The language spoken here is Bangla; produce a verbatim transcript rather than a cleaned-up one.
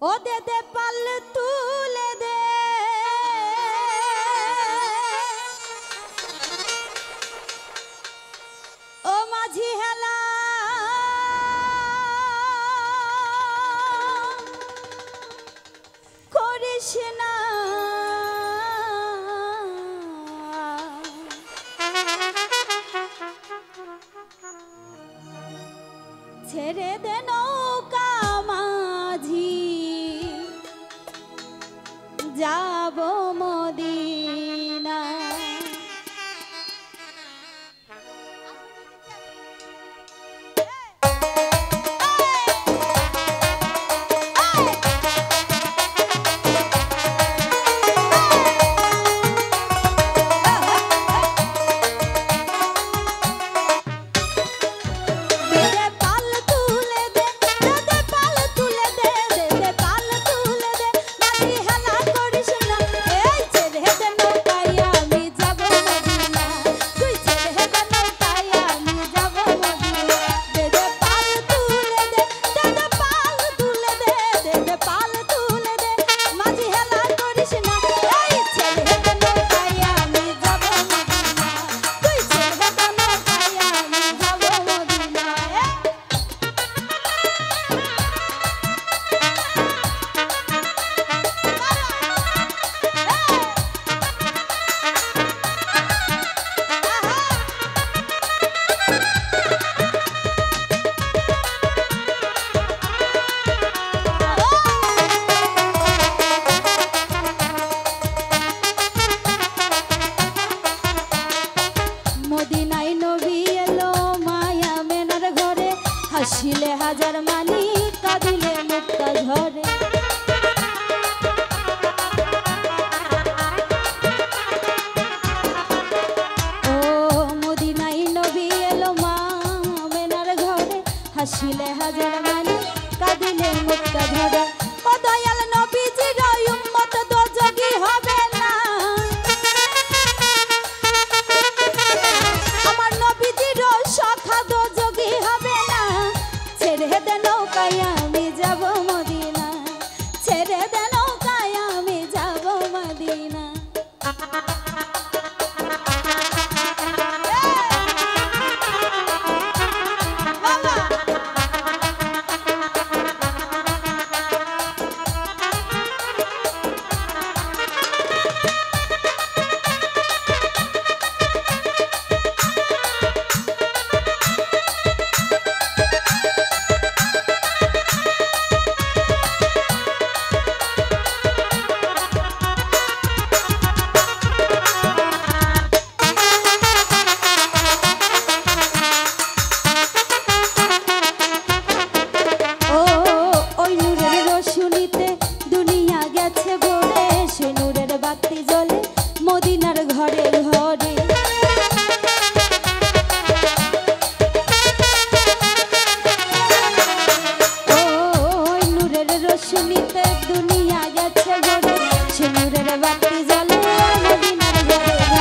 ও দে দে পাল তুলে দে ও মাঝি হেলা করিস না ছেড়ে দে নৌকা মাঝি যাব মদিনা হাসিলে হাজার মানি কাঁদিলে মুক্তা ঝরে ও মদিনায় নবী এলো মা মেনার ঘরে হাসিলে হাজার মানি কাঁদিলে মুক্তা ঝরে ও দয়াল নবীজির উম্মত দোজখী হবে না আমার নবীজির সখা দোজখী হবে না ছেড়ে দে নৌকায় আমি যাব মদিনা ছেড়ে দে নৌকায় আমি যাব মদিনা মদিনার ঘরে ঘরে ও নূরের রোশনীতে দুনিয়া গেছে ঘরে সে নূরের বাতি জ্বলে মদিনার ঘরে